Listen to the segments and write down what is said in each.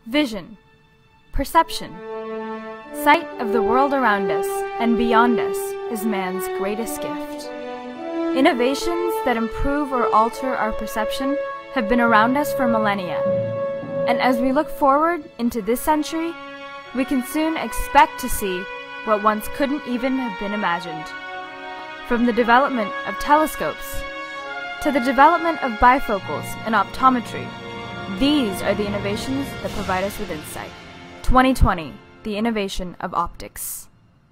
Vision, perception, sight of the world around us and beyond us is man's greatest gift. Innovations that improve or alter our perception have been around us for millennia, and as we look forward into this century, we can soon expect to see what once couldn't even have been imagined. From the development of telescopes to the development of bifocals and optometry, these are the innovations that provide us with insight. 2020, the innovation of optics.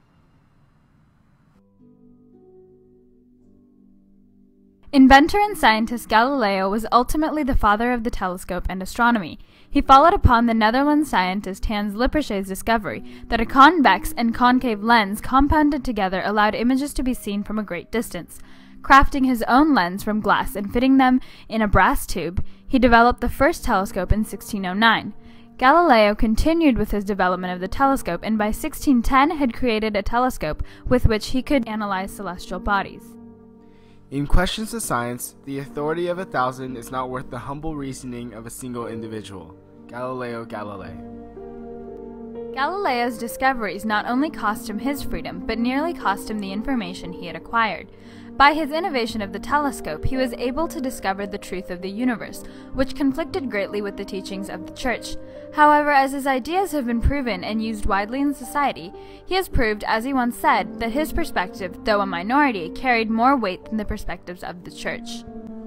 Inventor and scientist Galileo was ultimately the father of the telescope and astronomy. He followed upon the Netherlands scientist Hans Lippershey's discovery that a convex and concave lens compounded together allowed images to be seen from a great distance. Crafting his own lens from glass and fitting them in a brass tube, he developed the first telescope in 1609. Galileo continued with his development of the telescope and by 1610 had created a telescope with which he could analyze celestial bodies. In questions of science, the authority of 1,000 is not worth the humble reasoning of a single individual. Galileo Galilei. Galileo's discoveries not only cost him his freedom, but nearly cost him the information he had acquired. By his innovation of the telescope, he was able to discover the truth of the universe, which conflicted greatly with the teachings of the Church. However, as his ideas have been proven and used widely in society, he has proved, as he once said, that his perspective, though a minority, carried more weight than the perspectives of the Church.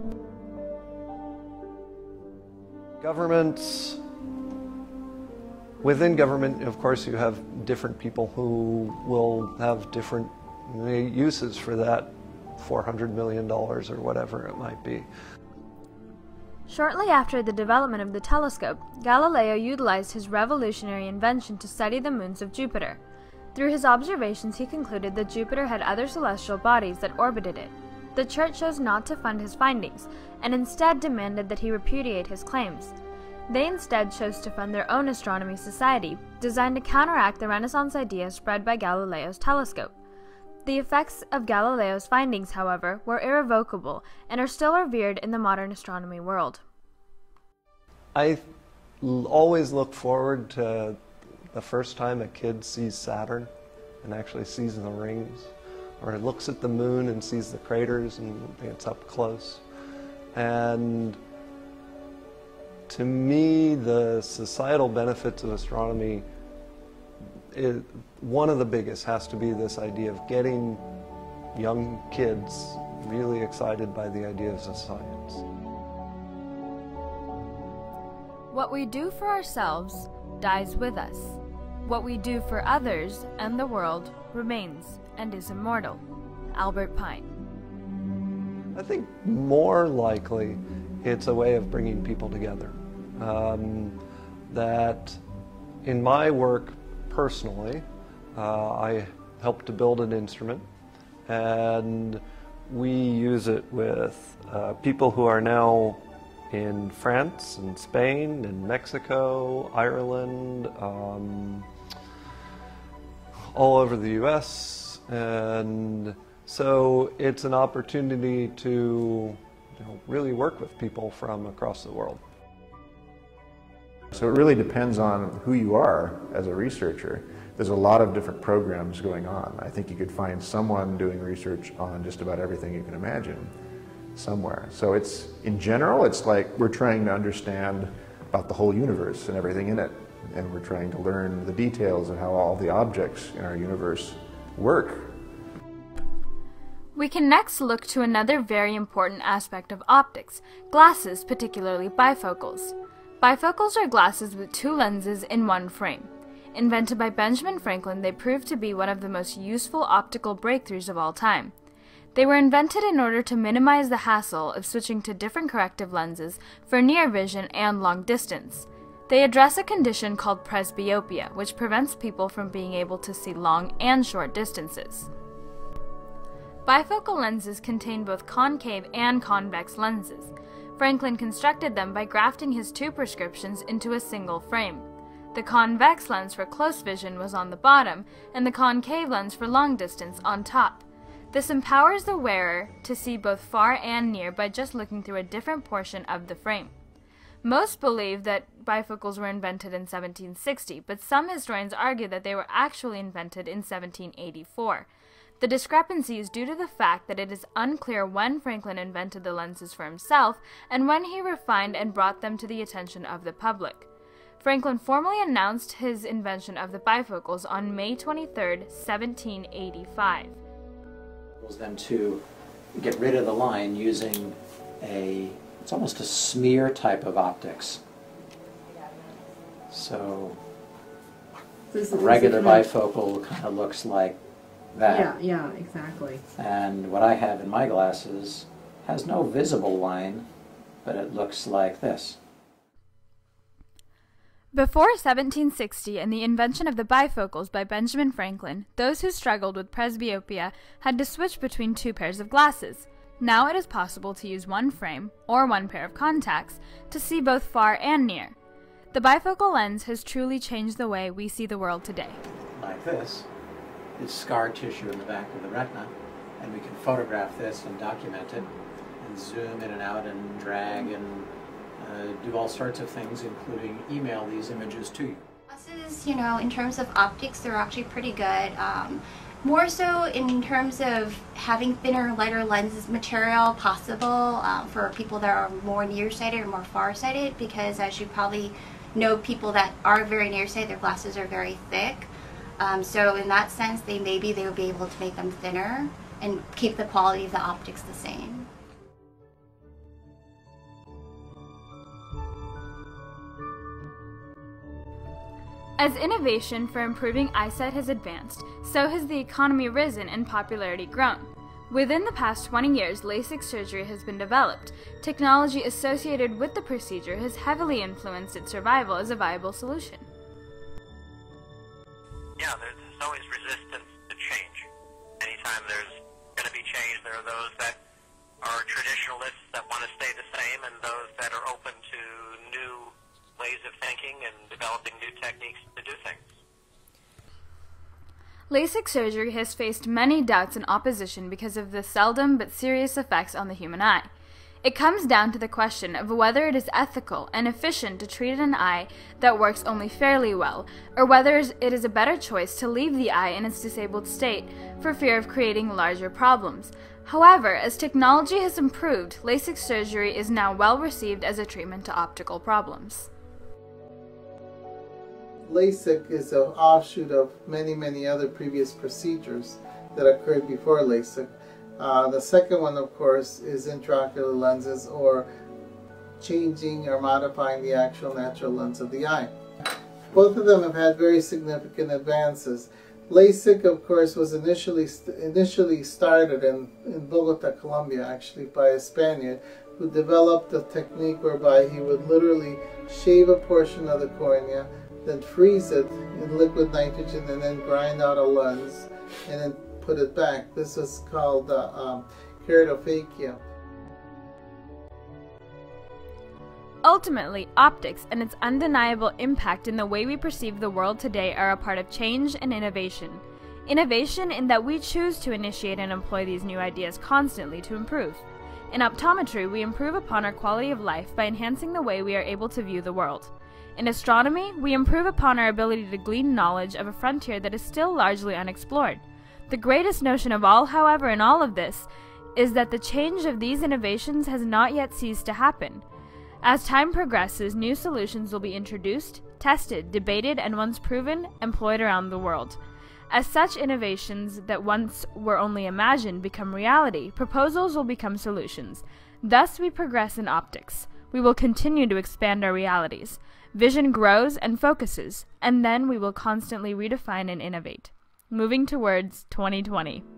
Governments. Within government, of course, you have different people who will have different uses for that $400 million or whatever it might be. Shortly after the development of the telescope, Galileo utilized his revolutionary invention to study the moons of Jupiter. Through his observations, he concluded that Jupiter had other celestial bodies that orbited it. The Church chose not to fund his findings, and instead demanded that he repudiate his claims. They instead chose to fund their own astronomy society, designed to counteract the Renaissance ideas spread by Galileo's telescope. The effects of Galileo's findings, however, were irrevocable and are still revered in the modern astronomy world. I always look forward to the first time a kid sees Saturn and actually sees the rings, or looks at the moon and sees the craters and it's up close. And to me, the societal benefits of astronomy, one of the biggest has to be this idea of getting young kids really excited by the ideas of science. What we do for ourselves dies with us. What we do for others and the world remains and is immortal. Albert Pine. I think more likely it's a way of bringing people together. That in my work personally, I helped to build an instrument, and we use it with people who are now in France and Spain and Mexico, Ireland, all over the US, and so it's an opportunity to really work with people from across the world. So it really depends on who you are as a researcher. There's a lot of different programs going on. I think you could find someone doing research on just about everything you can imagine somewhere. So it's, in general, it's like we're trying to understand about the whole universe and everything in it. And we're trying to learn the details of how all the objects in our universe work. We can next look to another very important aspect of optics, glasses, particularly bifocals. Bifocals are glasses with two lenses in one frame. Invented by Benjamin Franklin, they proved to be one of the most useful optical breakthroughs of all time. They were invented in order to minimize the hassle of switching to different corrective lenses for near vision and long distance. They address a condition called presbyopia, which prevents people from being able to see long and short distances. Bifocal lenses contain both concave and convex lenses. Franklin constructed them by grafting his two prescriptions into a single frame. The convex lens for close vision was on the bottom, and the concave lens for long distance on top. This empowers the wearer to see both far and near by just looking through a different portion of the frame. Most believe that bifocals were invented in 1760, but some historians argue that they were actually invented in 1784. The discrepancy is due to the fact that it is unclear when Franklin invented the lenses for himself and when he refined and brought them to the attention of the public. Franklin formally announced his invention of the bifocals on May 23, 1785. Was then to get rid of the line using it's almost a smear type of optics. So a regular bifocal kind of looks like that. Yeah, exactly. And what I have in my glasses has no visible line, but it looks like this. Before 1760 and the invention of the bifocals by Benjamin Franklin, those who struggled with presbyopia had to switch between two pairs of glasses. Now it is possible to use one frame, or one pair of contacts, to see both far and near. The bifocal lens has truly changed the way we see the world today. Like this is scar tissue in the back of the retina, and we can photograph this and document it, and zoom in and out and drag and do all sorts of things, including email these images to you. Glasses, in terms of optics, they're actually pretty good. More so in terms of having thinner, lighter lenses material possible for people that are more nearsighted or more farsighted, because as you probably know, people that are very nearsighted, their glasses are very thick. So in that sense, maybe they would be able to make them thinner and keep the quality of the optics the same. As innovation for improving eyesight has advanced, so has the economy risen and popularity grown. Within the past 20 years, LASIK surgery has been developed. Technology associated with the procedure has heavily influenced its survival as a viable solution. Yeah, there's always resistance to change. Anytime there's going to be change, there are those that are traditionalists that want to stay the same and those that are open to new ways of thinking and developing new techniques to do things. LASIK surgery has faced many doubts and opposition because of the seldom but serious effects on the human eye. It comes down to the question of whether it is ethical and efficient to treat an eye that works only fairly well, or whether it is a better choice to leave the eye in its disabled state for fear of creating larger problems. However, as technology has improved, LASIK surgery is now well received as a treatment to optical problems. LASIK is an offshoot of many other previous procedures that occurred before LASIK. The second one, of course, is intraocular lenses, or changing or modifying the actual natural lens of the eye. Both of them have had very significant advances. LASIK, of course, was initially started in Bogota, Colombia, actually, by a Spaniard who developed a technique whereby he would literally shave a portion of the cornea, then freeze it in liquid nitrogen, and then grind out a lens, and then put it back. This is called keratophakia. Ultimately, optics and its undeniable impact in the way we perceive the world today are a part of change and innovation. Innovation in that we choose to initiate and employ these new ideas constantly to improve. In optometry, we improve upon our quality of life by enhancing the way we are able to view the world. In astronomy, we improve upon our ability to glean knowledge of a frontier that is still largely unexplored. The greatest notion of all, however, in all of this, is that the change of these innovations has not yet ceased to happen. As time progresses, new solutions will be introduced, tested, debated, and once proven, employed around the world. As such innovations that once were only imagined become reality, proposals will become solutions. Thus we progress in optics. We will continue to expand our realities. Vision grows and focuses, and then we will constantly redefine and innovate. Moving towards 2020.